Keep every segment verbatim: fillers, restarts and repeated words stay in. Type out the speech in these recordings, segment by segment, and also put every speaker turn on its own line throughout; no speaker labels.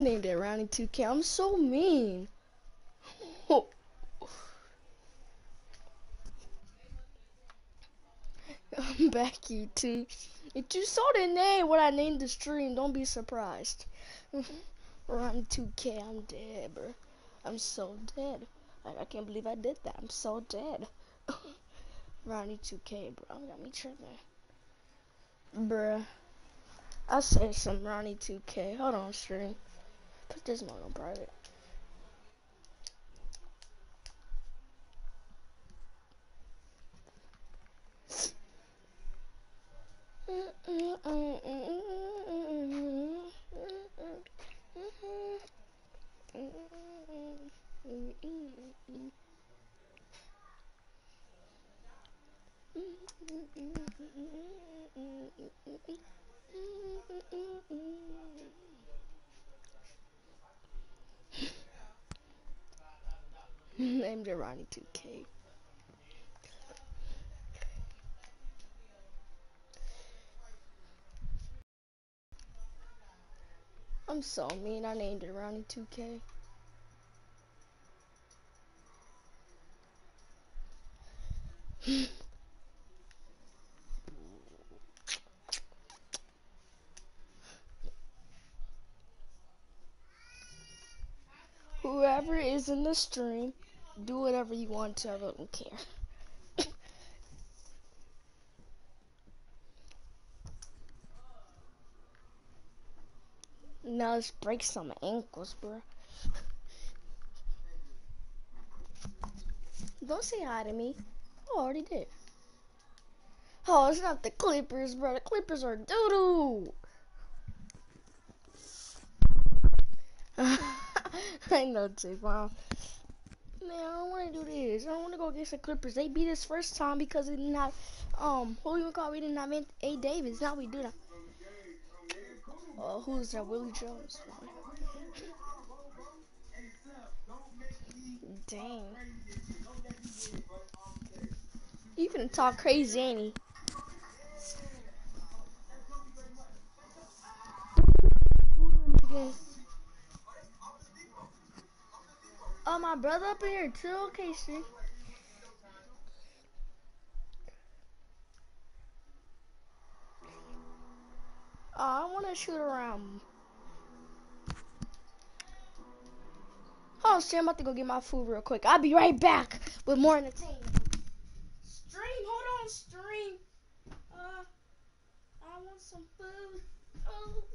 Named it Ronnie two K. I'm so mean. I'm back, YouTube. If you saw the name when I named the stream, don't be surprised. Ronnie two K, I'm dead, bro. I'm so dead. Like, I can't believe I did that. I'm so dead. Ronnie two K, bro. Got me tripping. Bruh. I said some Ronnie two K. Hold on, stream. Put this one on private. Named it Ronnie two K. I'm so mean, I named it Ronnie two K. Whoever is in the stream, do whatever you want to, I don't care. Now let's break some ankles, bro. Don't say hi to me. Oh, I already did. Oh, it's not the Clippers, bro. The Clippers are doo-doo. I know, Javon. Man, I don't want to do this. I don't want to go against the Clippers. They beat us first time because we didn't have, um, who you call? We didn't have A. Davis. Now we do that. Oh, uh, who's that? Willie Jones. Dang. You finna talk crazy, ain't he? Oh, my brother up in here too? Okay, see. Oh, I want to shoot around. Oh, see, I'm about to go get my food real quick. I'll be right back with more entertainment. Stream, hold on, stream. Uh, I want some food. Oh.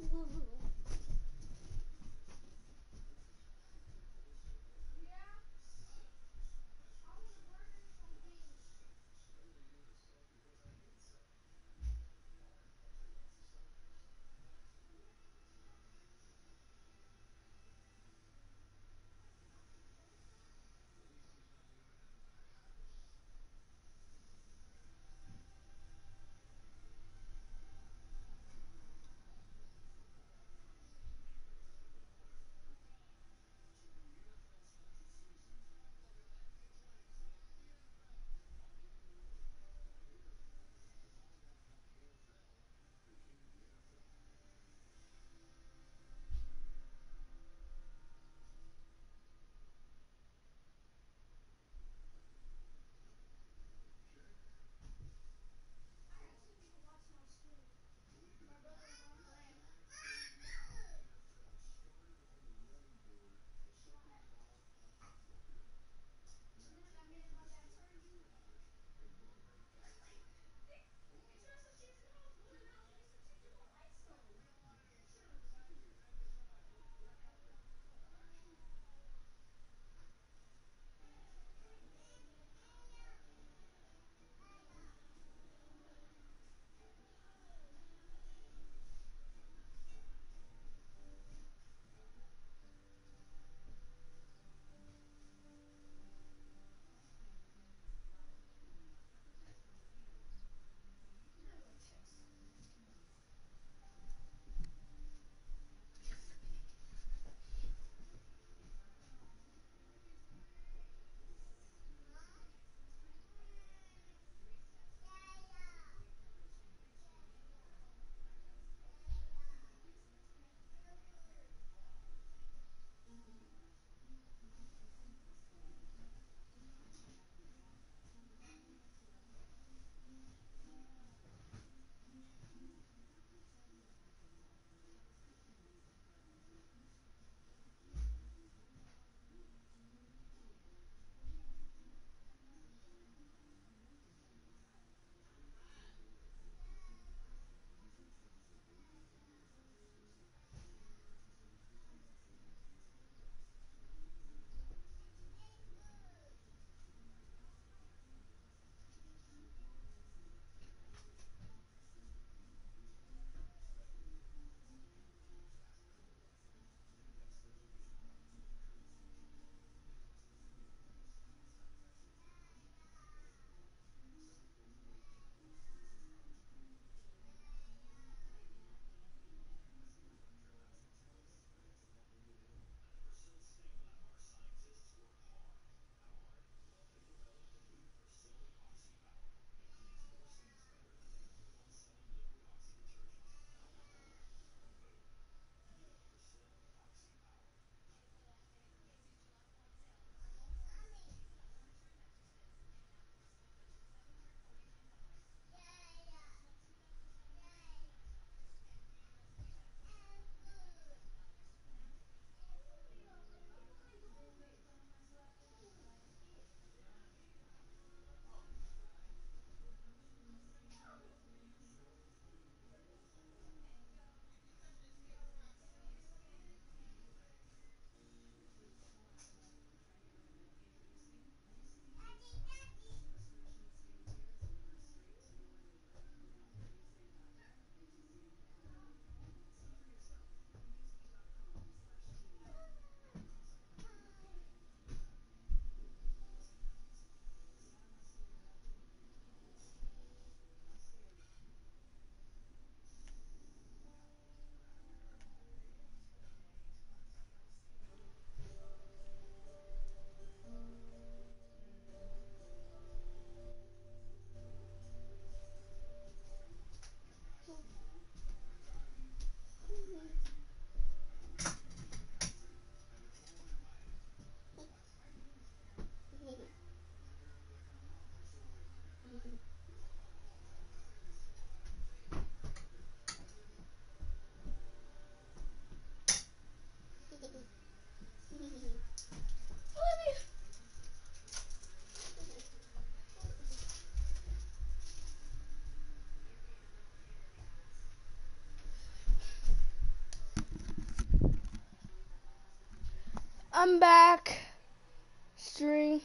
I'm back. String.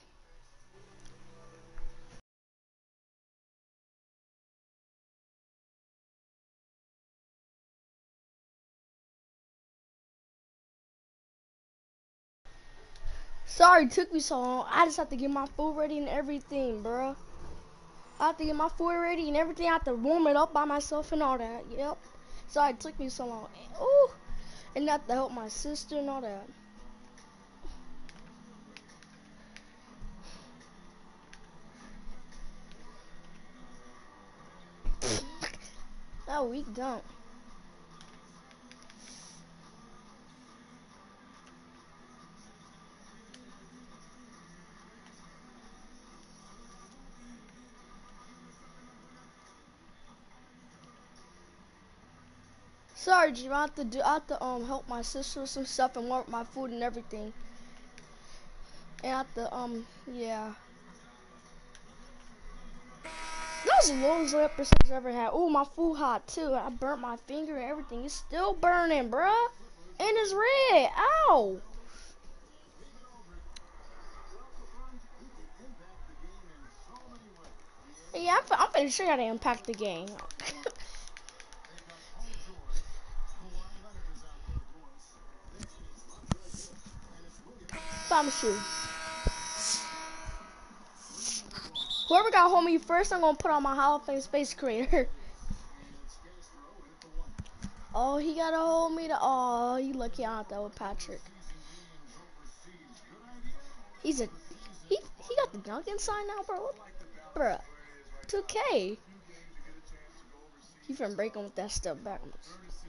Sorry it took me so long. I just have to get my food ready and everything, bro. I have to get my food ready and everything. I have to warm it up by myself and all that. Yep. Sorry it took me so long. Ooh. And I have to help my sister and all that. No, we don't. Sorry, Jim. I have to do. I have to um help my sister with some stuff and warm up my food and everything. And I have to um yeah. That was the lowest lip percentage I ever had. Oh, my food hot too. I burnt my finger and everything. It's still burning, bruh. And it's red. Ow. Yeah, I'm, I'm finna show you how to impact the game. Promise you. Whoever got hold of me first, I'm gonna put on my Hall of Fame Space Creator. Oh, he got a hold of me to. Oh, you lucky out that with Patrick. He's a. He he got the Duncan sign now, bro. Bruh. two K. He finna break him with that stuff backwards.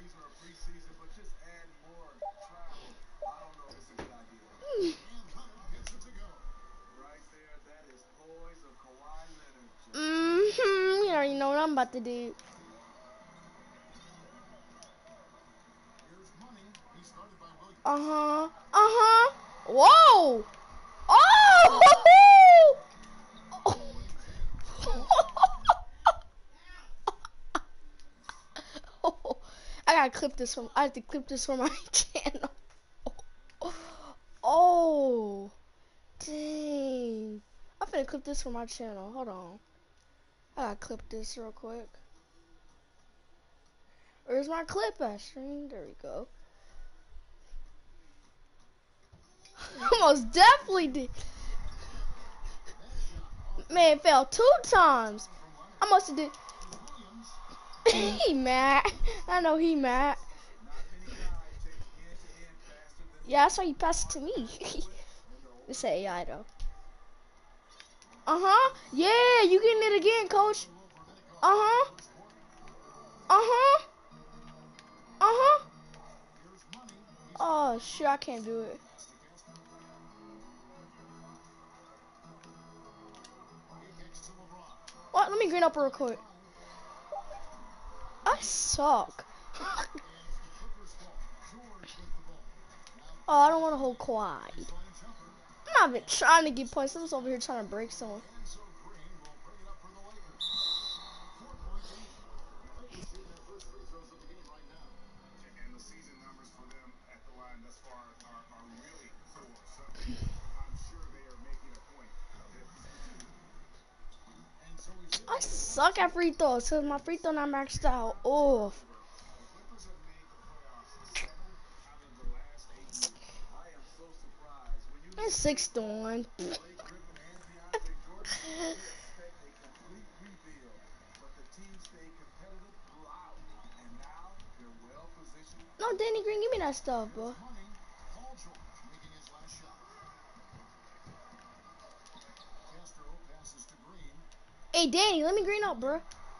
Mm-hmm. You already know what I'm about to do. Uh-huh. Uh-huh. Whoa! Oh! Oh! I gotta clip this from. I have to clip this from my channel. Oh! Dang! I'm finna clip this from my channel. Hold on. I gotta clip this real quick. Where's my clip at, stream? There we go. Almost definitely did. Man, fell two times. I must have did. He mad. I know he mad. Yeah, that's why you passed it to me. It's an A I though. Uh-huh. Yeah, you getting it again, coach. Uh-huh. Uh-huh. Uh-huh. Oh, shit, I can't do it. What? Let me green up real quick. I suck. Oh, I don't want to hold quad. I'm not even trying to get points. I'm just over here trying to break someone. I suck at free throws because my free throw not maxed out. Oh. It's six to one. No, Danny Green, give me that stuff, bro. Hey, Danny, let me green up, bro.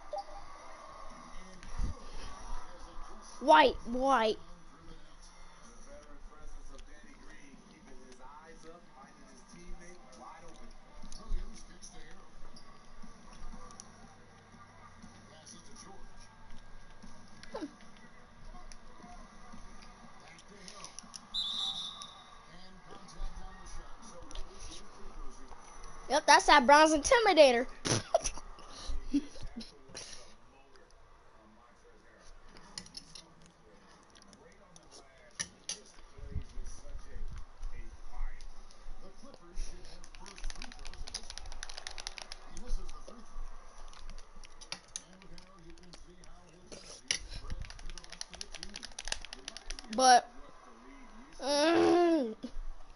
White, white. Yep, that's that bronze intimidator. But mm,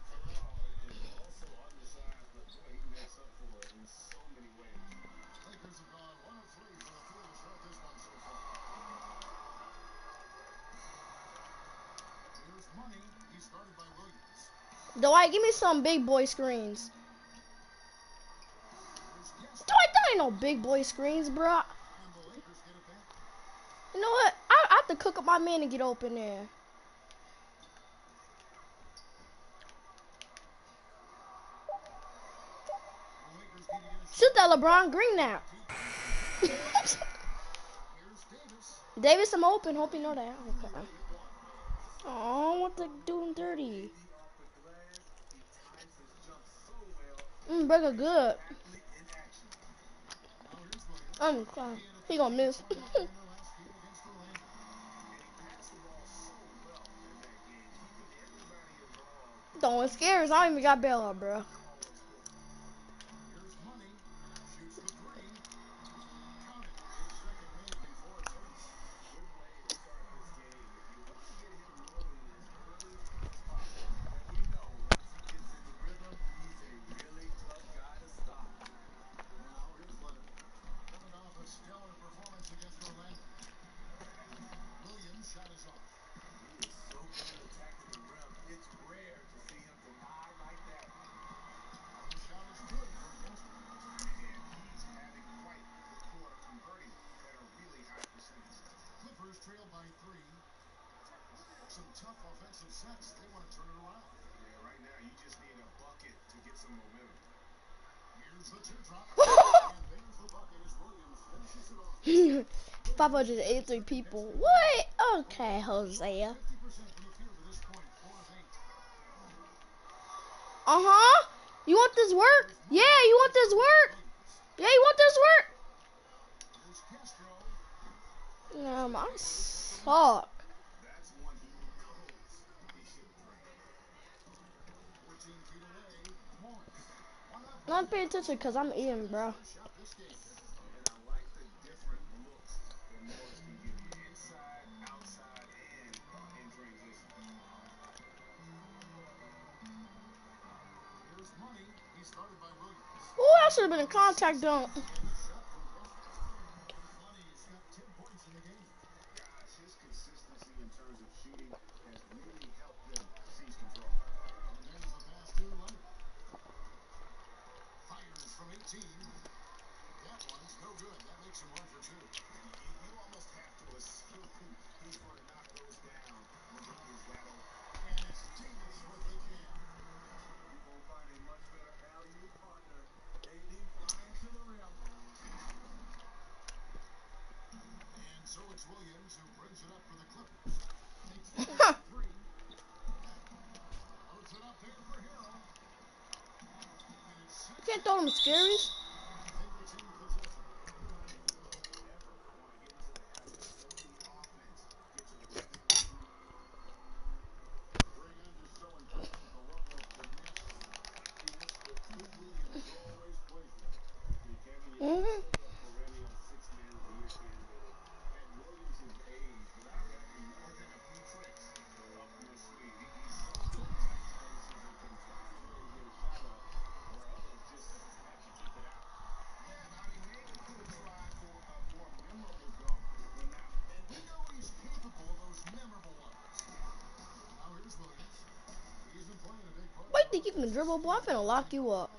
Dwight, give me some big boy screens. Dwight, that ain't no big boy screens, bro. You know what? I, I have to cook up my man to get open there. Shoot that LeBron Green now. Davis, I'm open. Hope you know that. Okay. Oh, what the doing dirty? Mm, burger good. I'm fine. He gonna miss. Don't scare us. I don't even got bail up, bro. five hundred eighty-three people. What? Okay, Hosea. Uh-huh. You want this work? Yeah, you want this work? Yeah, you want this work? Um, I suck. Not paying attention because I'm eating, bro. Oh, I should have been in contact dunk. You can't throw them scaries. Mm-hmm. Why you think you can dribble, boy? I'm finna lock you up.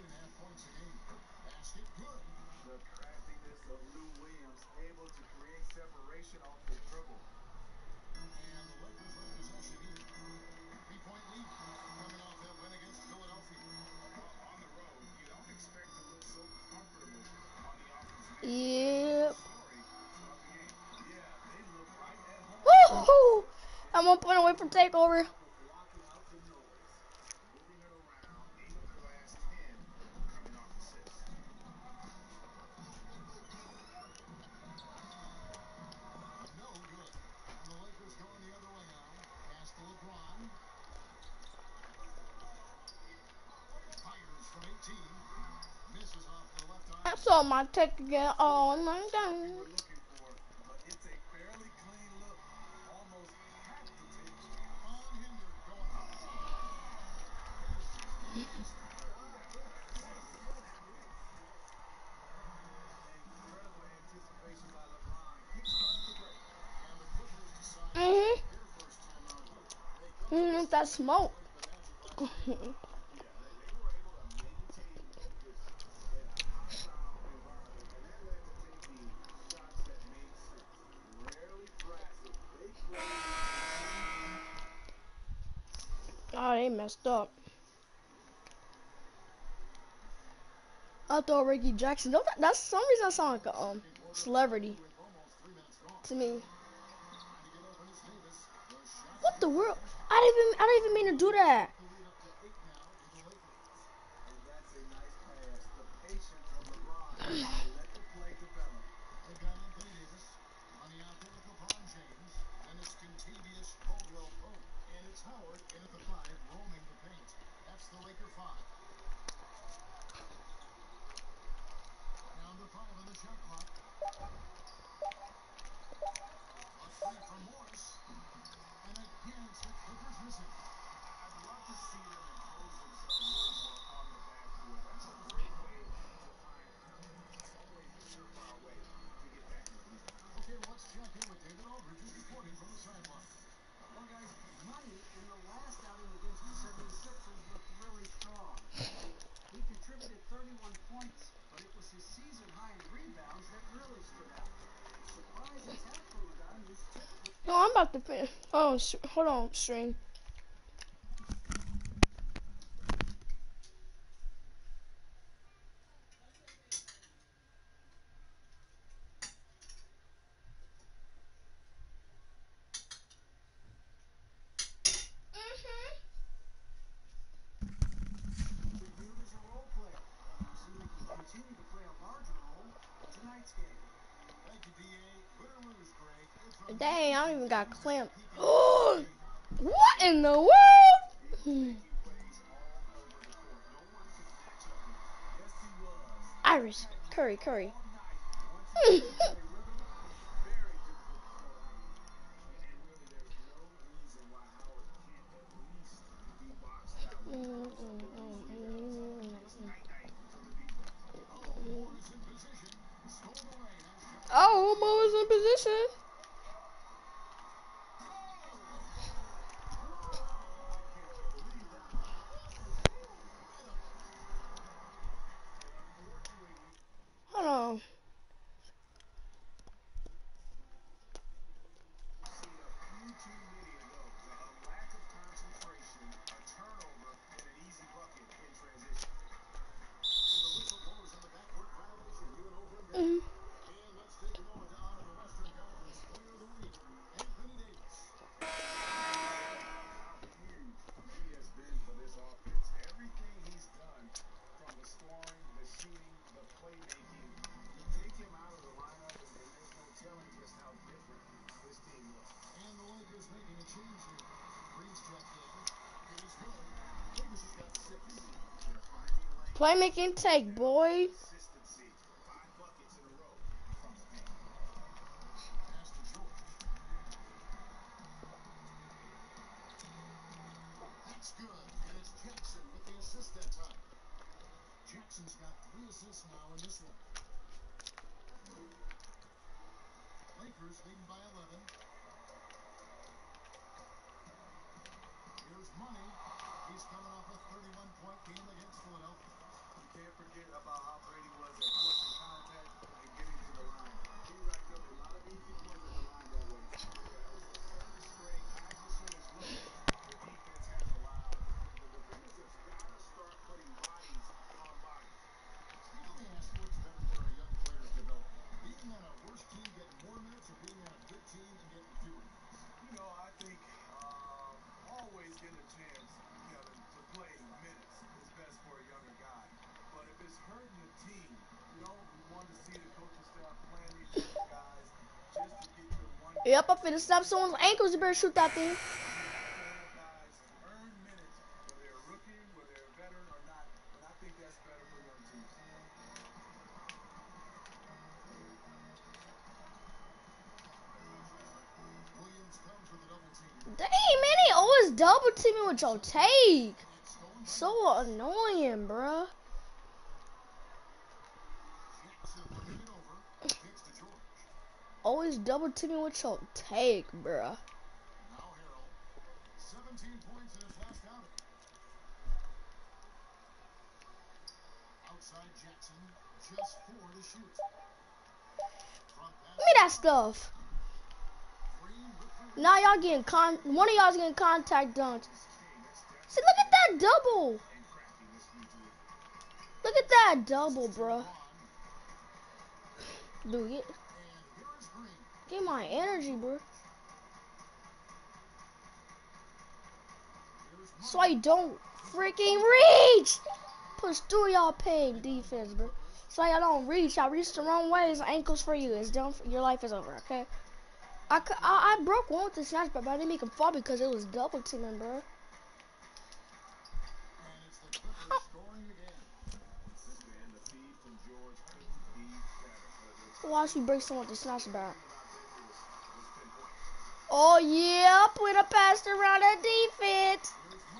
Yep. Woo-hoo! I'm one point away from takeover. saw my tech again. Oh my god. Mhm. Mm, that smoke. Oh, they messed up. I thought Ricky Jackson. Don't that, that's some reason I sound like a um celebrity to me. What the world? I didn't even I didn't even mean to do that. No, I'm about to finish. Hold on, sh- hold on, stream. Dang, I don't even got clamp. What in the world? Iris, Curry, Curry. Oh, Mo is in position. Hold on. Mm. Playmaking take, boy. Yep, I'm finna snap someone's ankles. You better shoot that thing. double teaming with your take. So annoying, bruh. Always double teaming with your take, bruh. Give me that stuff. Now y'all getting con. One of y'all's getting contact dunked. See, look at that double. Look at that double, bruh. Dude, get, get my energy, bro. So I don't freaking reach. Push through y'all pain defense, bro. So y'all don't reach. I reached the wrong way. It's ankles for you. It's done. For, your life is over. Okay. I, I I broke one with the snatch, but I didn't make him fall because it was double teaming, bro. Watch me break someone with the snatch back. Oh yeah, put a pass around that defense.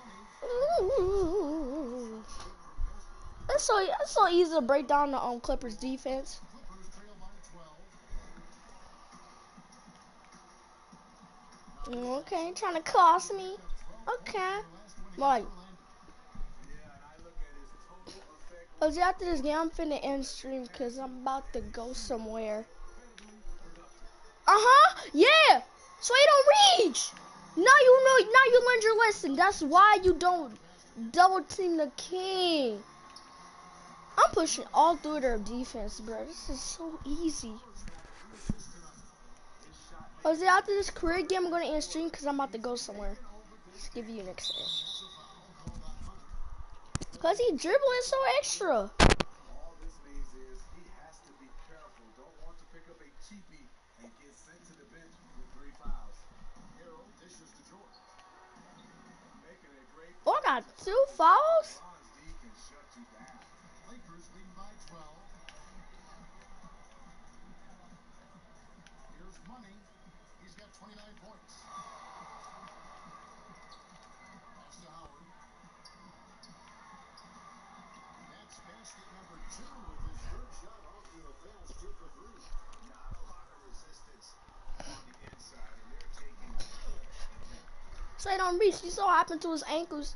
Ooh. That's so that's so easy to break down the um Clippers defense. Okay, trying to cost me. Okay, like. Cause after this game, I'm finna end stream because I'm about to go somewhere. Uh huh. Yeah. So you don't reach. Now you know. Now you learned your lesson. That's why you don't double team the king. I'm pushing all through their defense, bro. This is so easy. Jose, after this career game, I'm gonna end stream because I'm about to go somewhere. Just give you an example. Cause he dribbling so extra. Oh, I got two fouls? So he don't reach. You saw what happened to his ankles.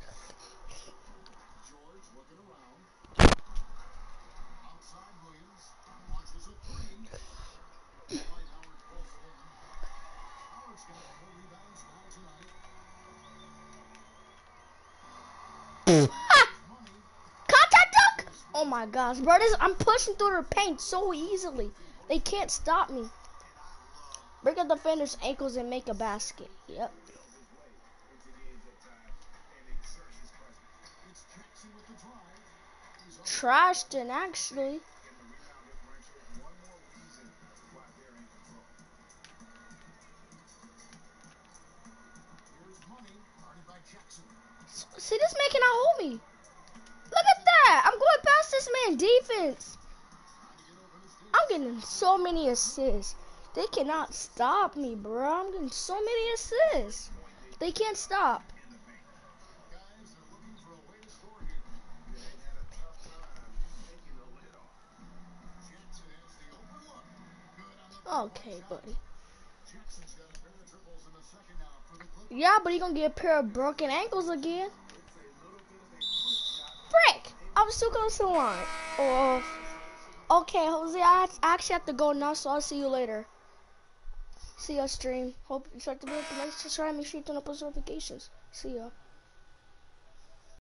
Contact duck! Oh my gosh, bro. This, I'm pushing through their paint so easily. They can't stop me. Break up the defender's ankles and make a basket. Yep. Trashton, actually. See, this man cannot hold me. Look at that. I'm going past this man defense. I'm getting so many assists. They cannot stop me, bro. I'm getting so many assists. They can't stop. Okay, buddy. Yeah, but he gonna get a pair of broken ankles again. Frick! I was still going to the line. Oh, okay, Jose. I actually have to go now, so I'll see you later. See ya, stream. Hope you start to be able to like, subscribe, make sure you turn up those notifications. See ya.